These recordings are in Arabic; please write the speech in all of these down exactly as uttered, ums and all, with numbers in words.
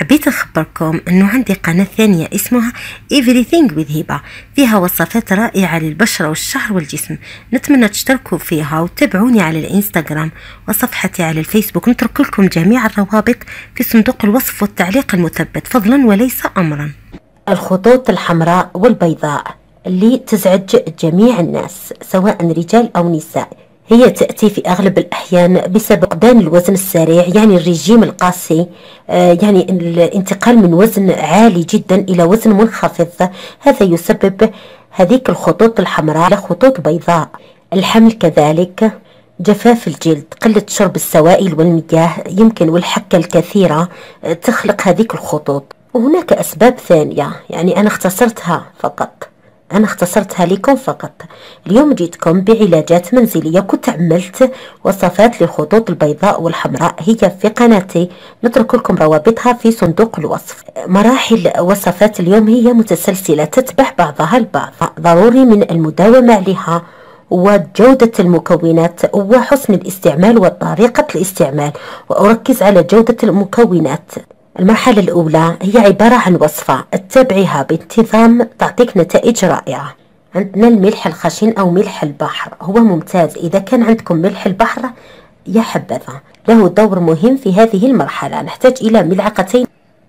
حبيت أخبركم أنه عندي قناة ثانية اسمها Everything with هبة، فيها وصفات رائعة للبشرة والشعر والجسم. نتمنى تشتركوا فيها وتابعوني على الإنستغرام وصفحتي على الفيسبوك. نترك لكم جميع الروابط في صندوق الوصف والتعليق المثبت فضلا وليس أمرا. الخطوط الحمراء والبيضاء اللي تزعج جميع الناس سواء رجال أو نساء، هي تأتي في أغلب الأحيان بسبب فقدان الوزن السريع، يعني الرجيم القاسي، آه يعني الانتقال من وزن عالي جدا إلى وزن منخفض. هذا يسبب هذيك الخطوط الحمراء على خطوط بيضاء. الحمل كذلك، جفاف الجلد، قلة شرب السوائل والمياه يمكن، والحكة الكثيرة تخلق هذيك الخطوط. وهناك أسباب ثانية، يعني أنا اختصرتها فقط أنا اختصرتها لكم فقط. اليوم جيتكم بعلاجات منزلية، كنت عملت وصفات للخطوط البيضاء والحمراء، هي في قناتي، نترك لكم روابطها في صندوق الوصف. مراحل وصفات اليوم هي متسلسلة تتبع بعضها البعض، ضروري من المداومة عليها وجودة المكونات وحسن الاستعمال وطريقة الاستعمال، وأركز على جودة المكونات. المرحلة الأولى هي عبارة عن وصفة اتبعيها بانتظام تعطيك نتائج رائعة. عندنا الملح الخشن أو ملح البحر، هو ممتاز. إذا كان عندكم ملح البحر يا حبذا، له دور مهم في هذه المرحلة. نحتاج إلى ملعقتين،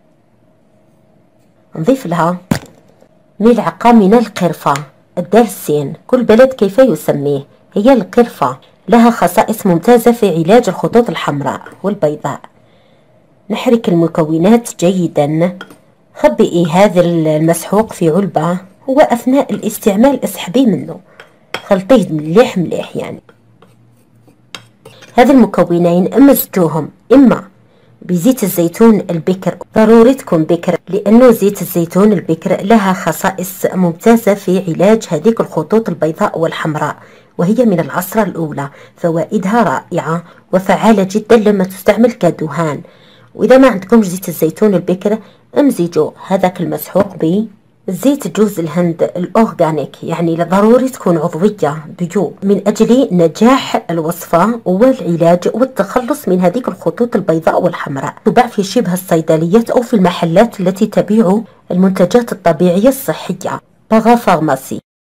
نضيف لها ملعقة من القرفة، الدارسين، كل بلد كيف يسميه. هي القرفة لها خصائص ممتازة في علاج الخطوط الحمراء والبيضاء. نحرك المكونات جيدا، خبئي هذا المسحوق في علبة، وأثناء الاستعمال اسحبي منه، خلطيه مليح مليح. يعني هذه المكونين مزجوهم إما بزيت الزيتون البكر، ضروري تكون بكر لأنه زيت الزيتون البكر لها خصائص ممتازة في علاج هذيك الخطوط البيضاء والحمراء، وهي من العصرة الأولى، فوائدها رائعة وفعالة جدا لما تستعمل كدهان. وإذا ما عندكم زيت الزيتون البكر امزجوا هذاك المسحوق بزيت جوز الهند الأورغانيك، يعني ضروري تكون عضوية بيو من أجل نجاح الوصفة والعلاج والتخلص من هذه الخطوط البيضاء والحمراء. تباع في شبه الصيدليات أو في المحلات التي تبيع المنتجات الطبيعية الصحية، باغا فارماسي.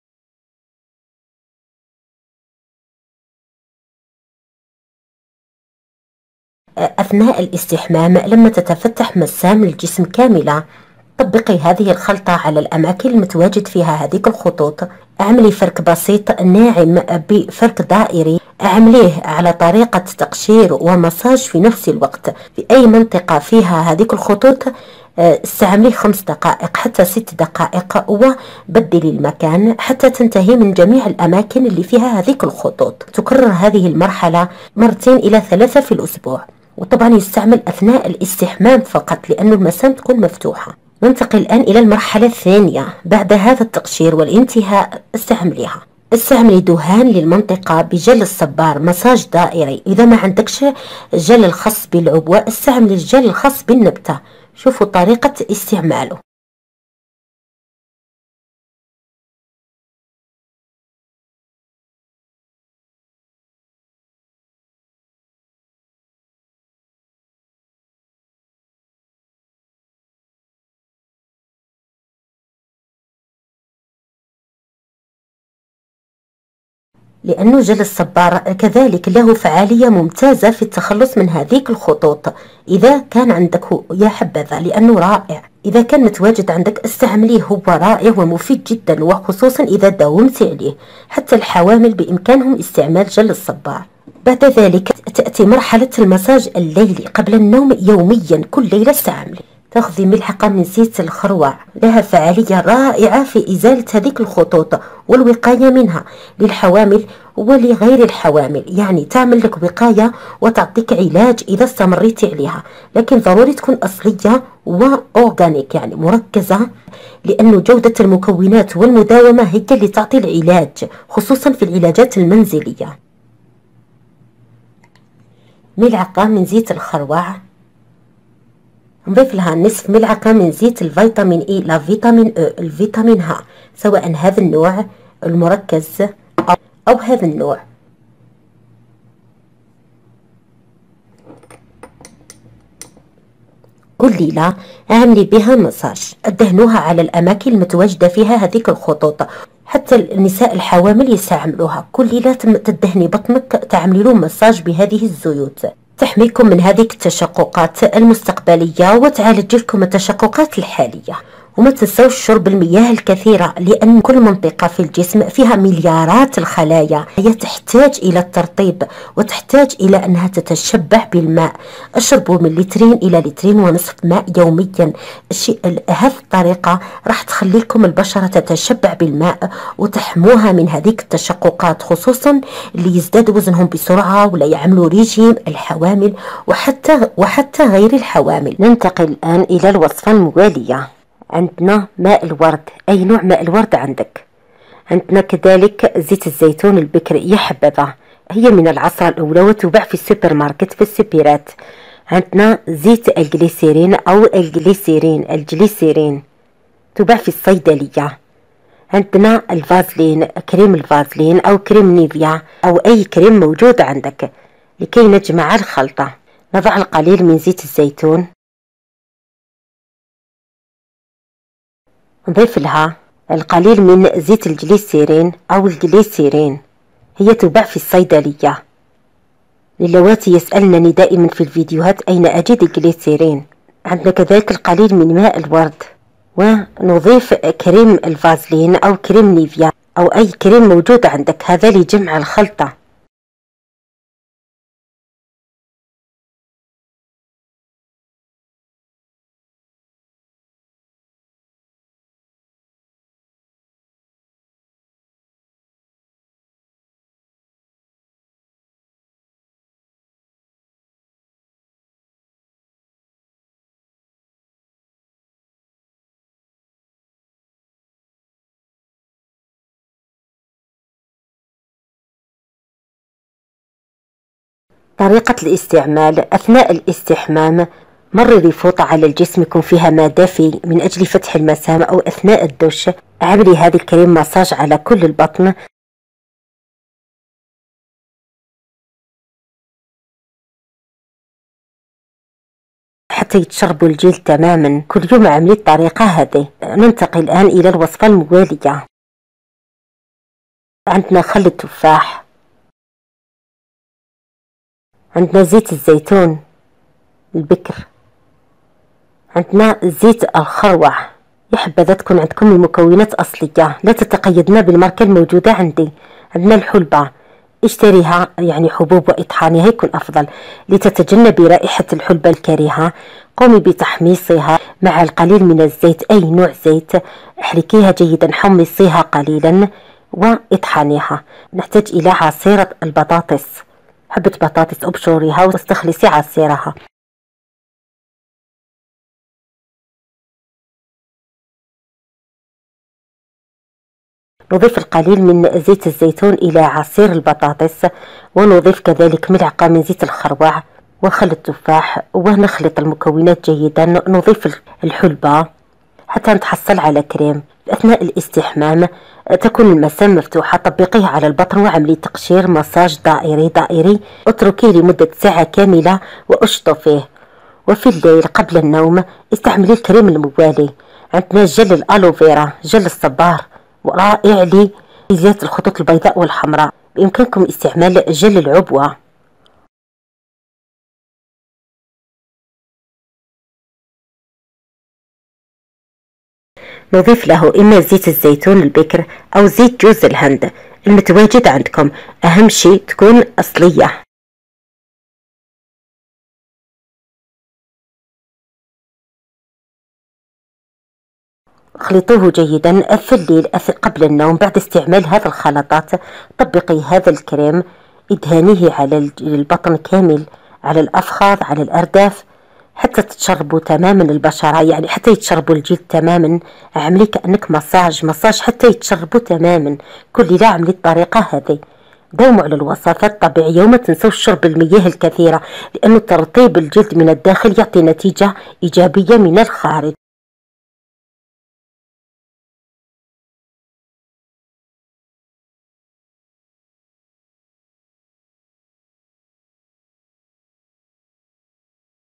أثناء الاستحمام لما تتفتح مسام الجسم كاملة، طبقي هذه الخلطة على الأماكن المتواجد فيها هذيك الخطوط. اعملي فرك بسيط ناعم بفرك دائري، اعمليه على طريقة تقشير ومساج في نفس الوقت. في أي منطقة فيها هذيك الخطوط استعملي خمس دقائق حتى ست دقائق، وبدلي المكان حتى تنتهي من جميع الأماكن اللي فيها هذيك الخطوط. تكرر هذه المرحلة مرتين إلى ثلاثة في الأسبوع، وطبعا يستعمل أثناء الاستحمام فقط لأن المسام تكون مفتوحة. ننتقل الآن إلى المرحلة الثانية. بعد هذا التقشير والانتهاء استعمليها استعملي دهان للمنطقة بجل الصبار، مساج دائري. إذا ما عندكش جل الخاص بالعبوة استعملي الجل الخاص بالنبتة. شوفوا طريقة استعماله. لأنه جل الصبار كذلك له فعالية ممتازة في التخلص من هذيك الخطوط. إذا كان عندك يا حبذا لأنه رائع، إذا كان متواجد عندك استعمليه، هو رائع ومفيد جدا، وخصوصا إذا داومت عليه. حتى الحوامل بإمكانهم استعمال جل الصبار. بعد ذلك تأتي مرحلة المساج الليلي قبل النوم يوميا، كل ليلة استعملي. تأخذي ملعقة من زيت الخروع، لها فعالية رائعة في إزالة هذيك الخطوط والوقاية منها للحوامل ولغير الحوامل، يعني تعمل لك وقاية وتعطيك علاج إذا استمريتي عليها. لكن ضروري تكون أصلية وأورغانيك، يعني مركزة، لأن جودة المكونات والمداومة هي اللي تعطي العلاج، خصوصا في العلاجات المنزلية. ملعقة من زيت الخروع، نضيف لها نصف ملعقة من زيت الفيتامين إي، لا فيتامين أو، الفيتامين ها، سواء هذا النوع المركز أو, أو هذا النوع. كل ليلة اعملي بها مساج، ادهنوها على الأماكن المتواجدة فيها هذيك الخطوط. حتى النساء الحوامل يستعملوها، كل ليلة تدهني بطنك تعملي له مساج بهذه الزيوت، تحميكم من هذه التشققات المستقبلية وتعالج لكم التشققات الحالية. وما تنسوش شرب المياه الكثيرة، لأن كل منطقة في الجسم فيها مليارات الخلايا، هي تحتاج إلى الترطيب وتحتاج إلى أنها تتشبع بالماء. اشربوا من لترين إلى لترين ونصف ماء يوميا. الشيء هذه الطريقة راح تخليكم البشرة تتشبع بالماء وتحموها من هذيك التشققات، خصوصا اللي يزداد وزنهم بسرعة ولا يعملوا ريجيم، الحوامل وحتى وحتى غير الحوامل. ننتقل الآن إلى الوصفة الموالية. عندنا ماء الورد، أي نوع ماء الورد عندك. عندنا كذلك زيت الزيتون البكر، يا حبذا هي من العصرة الأولى وتباع في السوبر ماركت في السبيرات. عندنا زيت الجليسيرين أو الجليسيرين الجليسيرين تباع في الصيدلية. عندنا الفازلين، كريم الفازلين أو كريم نيفيا أو أي كريم موجود عندك. لكي نجمع الخلطة نضع القليل من زيت الزيتون، نضيف لها القليل من زيت الجليسيرين أو الجليسيرين، هي تباع في الصيدلية. للواتي يسألنني دائما في الفيديوهات أين أجد الجليسيرين. عندنا كذلك القليل من ماء الورد، ونضيف كريم الفازلين أو كريم نيفيا أو أي كريم موجود عندك، هذا لجمع الخلطة. طريقة الاستعمال: أثناء الاستحمام مرري فوطة على الجسم يكون فيها ماء دافي من أجل فتح المسام، أو أثناء الدش اعملي هذا الكريم مساج على كل البطن. حتى يتشربوا الجلد تماما. كل يوم اعملي الطريقة هذه. ننتقل الآن إلى الوصفة الموالية. عندنا خل التفاح، عندنا زيت الزيتون البكر، عندنا زيت الخروع. يا حبذا تكون عندكم المكونات أصلية، لا تتقيدنا بالماركة الموجودة عندي. عندنا الحلبة، اشتريها يعني حبوب واطحانها يكون أفضل لتتجنبي رائحة الحلبة الكريهة. قومي بتحميصها مع القليل من الزيت، أي نوع زيت، احركيها جيدا، حمصيها قليلا واطحنيها. نحتاج إلى عصير البطاطس، حبة بطاطس ابشريها واستخلصي عصيرها. نضيف القليل من زيت الزيتون إلى عصير البطاطس، ونضيف كذلك ملعقة من زيت الخروع وخل التفاح، ونخلط المكونات جيدا. نضيف الحلبة حتى نتحصل على كريم. أثناء الاستحمام تكون المسام مفتوحة، طبقيه على البطن واعملي تقشير مساج دائري دائري، اتركيه لمدة ساعة كاملة واشطفيه. وفي الليل قبل النوم استعملي الكريم الموالي. عندنا جل الألوفيرا، جل الصبار، ورائع لإزالة الخطوط البيضاء والحمراء. بإمكانكم استعمال جل العبوة. نضيف له إما زيت الزيتون البكر أو زيت جوز الهند المتواجد عندكم، أهم شيء تكون أصلية. خلطوه جيدا في الليل قبل النوم. بعد استعمال هذه الخلطات طبقي هذا الكريم، ادهنيه على البطن كامل، على الأفخاذ، على الأرداف، حتى تتشربوا تماما البشرة، يعني حتى يتشربوا الجلد تماما. اعملي كأنك مساج مساج حتى يتشربوا تماما. كل ليلة اعملي الطريقة هذه. داوموا على الوصفات الطبيعية وما تنسوش شرب المياه الكثيرة، لأنه ترطيب الجلد من الداخل يعطي نتيجة إيجابية من الخارج.